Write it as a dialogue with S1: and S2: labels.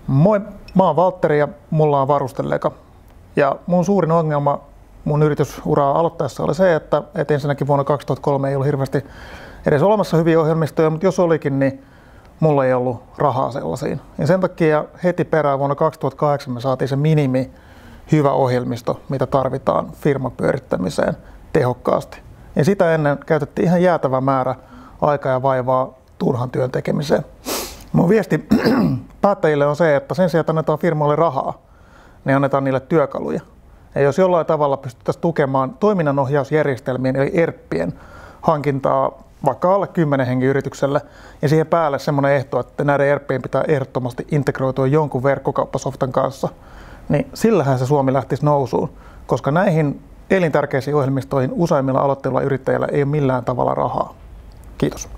S1: Moi, mä oon Valtteri ja mulla on Varustelleka. Ja mun suurin ongelma mun yritysuraa aloittaessa oli se, että ensinnäkin vuonna 2003 ei ollut hirveästi edes olemassa hyviä ohjelmistoja, mutta jos olikin, niin mulla ei ollut rahaa sellaisiin. Ja sen takia heti perään vuonna 2008 me saatiin se minimi hyvä ohjelmisto, mitä tarvitaan firman pyörittämiseen tehokkaasti. Ja sitä ennen käytettiin ihan jäätävä määrä aikaa ja vaivaa turhan työn tekemiseen. Mun viesti päättäjille on se, että sen sijaan, että annetaan firmoille rahaa, niin annetaan niille työkaluja. Ja jos jollain tavalla pystyttäisiin tukemaan toiminnanohjausjärjestelmien eli ERPien hankintaa vaikka alle 10 hengen yritykselle ja siihen päälle semmoinen ehto, että näiden ERPien pitää ehdottomasti integroitua jonkun verkkokauppasoftan kanssa, niin sillähän se Suomi lähtisi nousuun, koska näihin elintärkeisiin ohjelmistoihin useimmilla aloittavilla yrittäjillä ei ole millään tavalla rahaa. Kiitos.